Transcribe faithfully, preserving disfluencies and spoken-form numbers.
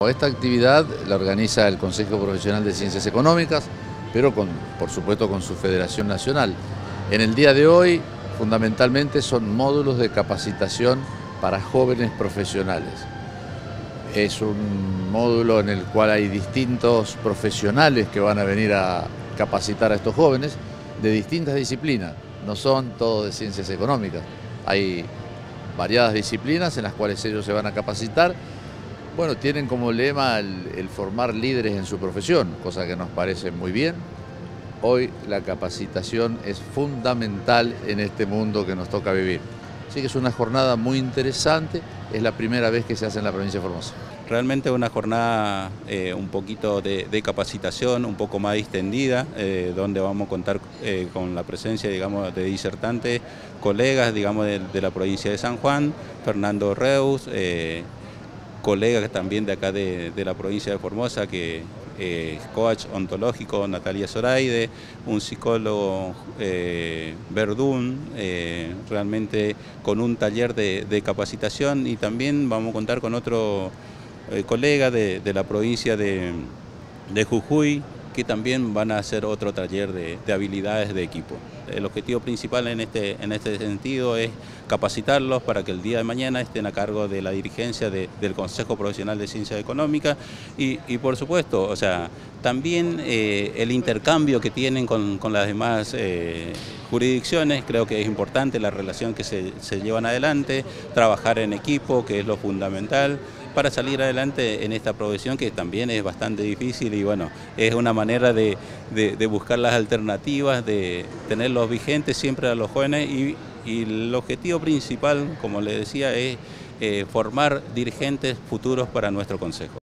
Esta actividad la organiza el Consejo Profesional de Ciencias Económicas, pero con, por supuesto con su Federación Nacional. En el día de hoy, fundamentalmente son módulos de capacitación para jóvenes profesionales. Es un módulo en el cual hay distintos profesionales que van a venir a capacitar a estos jóvenes de distintas disciplinas. No son todos de ciencias económicas. Hay variadas disciplinas en las cuales ellos se van a capacitar. Bueno, tienen como lema el, el formar líderes en su profesión, cosa que nos parece muy bien. Hoy la capacitación es fundamental en este mundo que nos toca vivir. Así que es una jornada muy interesante, es la primera vez que se hace en la provincia de Formosa. Realmente una jornada eh, un poquito de, de capacitación, un poco más distendida, eh, donde vamos a contar eh, con la presencia, digamos, de disertantes, colegas, digamos, de, de la provincia de San Juan, Fernando Reus, eh, colegas también de acá de, de la provincia de Formosa, que eh, coach ontológico Natalia Zoraide, un psicólogo eh, Verdún, eh, realmente con un taller de, de capacitación, y también vamos a contar con otro eh, colega de, de la provincia de, de Jujuy, que también van a hacer otro taller de, de habilidades de equipo. El objetivo principal en este, en este sentido es capacitarlos para que el día de mañana estén a cargo de la dirigencia de, del Consejo Profesional de Ciencias Económicas y, y por supuesto, o sea, también eh, el intercambio que tienen con, con las demás eh, jurisdicciones. Creo que es importante la relación que se, se llevan adelante, trabajar en equipo, que es lo fundamental para salir adelante en esta profesión, que también es bastante difícil, y bueno, es una manera de, de, de buscar las alternativas, de tenerlos vigentes siempre a los jóvenes, y, y el objetivo principal, como les decía, es eh, formar dirigentes futuros para nuestro consejo.